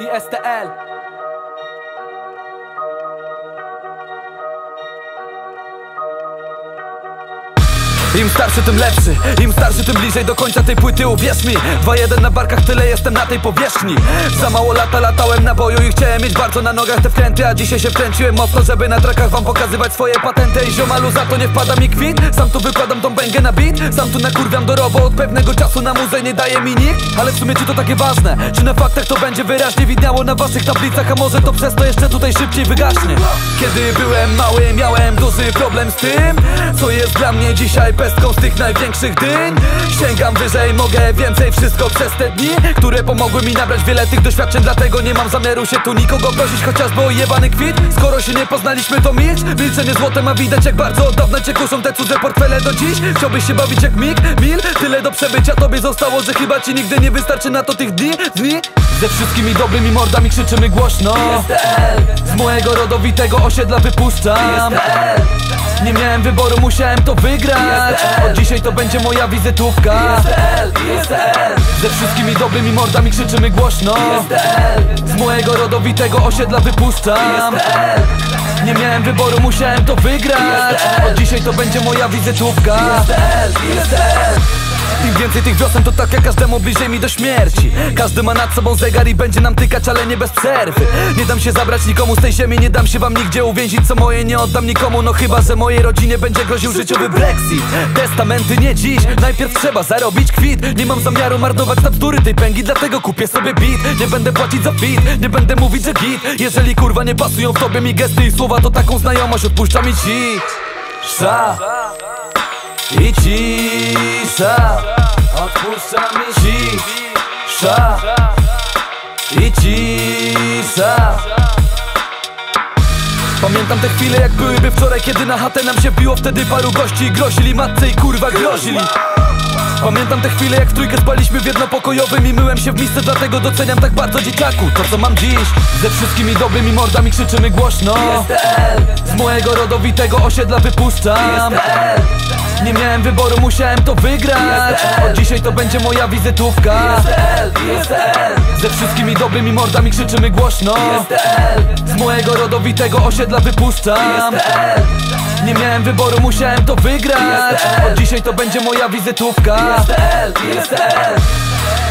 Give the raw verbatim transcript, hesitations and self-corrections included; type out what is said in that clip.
I S T L. Im starszy, tym lepszy, im starszy, tym bliżej do końca tej płyty, uwierz mi. dwa jeden na barkach, tyle jestem na tej powierzchni. Za mało lata latałem na boju i chciałem mieć bardzo na nogach te wkręty, a dzisiaj się wkręciłem mocno, żeby na trakach wam pokazywać swoje patenty. I ziomalu, za to nie wpada mi kwit. Sam tu wykładam tą bęgę na beat, sam tu nakurwiam do robo. Od pewnego czasu na muzę nie daje mi nikt. Ale w sumie czy to takie ważne? Czy na faktach to będzie wyraźnie widniało na waszych tablicach? A może to przez to jeszcze tutaj szybciej wygaśnie? Kiedy byłem mały, miałem duży problem z tym, co jest dla mnie dzisiaj pestką z tych największych dyń. Sięgam wyżej, mogę więcej, wszystko przez te dni, które pomogły mi nabrać wiele tych doświadczeń. Dlatego nie mam zamiaru się tu nikogo prosić, chociażby o jebany kwit. Skoro się nie poznaliśmy, to milcz. Milczenie złote ma widać, jak bardzo od dawna cię kuszą te cudze portfele do dziś. Chciałbyś się bawić jak mig, mil, tyle do przebycia tobie zostało, że chyba ci nigdy nie wystarczy na to tych dni, dni. Ze wszystkimi dobrymi mordami krzyczymy głośno. Z mojego rodowitego osiedla wypuszczam. Nie miałem wyboru, musiałem to wygrać. Od dzisiaj to będzie moja wizytówka. Ze wszystkimi dobrymi mordami krzyczymy głośno. Z mojego rodowitego osiedla wypuszczam. Nie miałem wyboru, musiałem to wygrać. Od dzisiaj to będzie moja wizytówka. Im więcej tych wiosen, to tak jak każdemu bliżej mi do śmierci. Każdy ma nad sobą zegar i będzie nam tykać, ale nie bez przerwy. Nie dam się zabrać nikomu z tej ziemi, nie dam się wam nigdzie uwięzić. Co moje nie oddam nikomu, no chyba że mojej rodzinie będzie groził życiowy Brexit. Testamenty nie dziś, najpierw trzeba zarobić kwit. Nie mam zamiaru marnować na bzdury tej pęgi, dlatego kupię sobie beat. Nie będę płacić za fit, nie będę mówić, że git. Jeżeli kurwa nie pasują w tobie mi gesty i słowa, to taką znajomość odpuszcza mi cisza. I cisza, odpuszcza mi cisza. I cisza. Pamiętam te chwile jak byłyby wczoraj, kiedy na chatę nam się biło wtedy paru gości i grozili matce i kurwa grozili. Pamiętam te chwile jak w trójkę spaliśmy w jednopokojowym i myłem się w misce, dlatego doceniam tak bardzo dzieciaku to co mam dziś. Ze wszystkimi dobrymi mordami krzyczymy głośno. Z mojego rodowitego osiedla wypuszczam. Nie miałem wyboru, musiałem to wygrać. Od dzisiaj to będzie moja wizytówka. Ze wszystkimi dobrymi mordami krzyczymy głośno. Z mojego rodowitego osiedla wypuszczam. Nie miałem wyboru, musiałem to wygrać. Od dzisiaj to będzie moja wizytówka.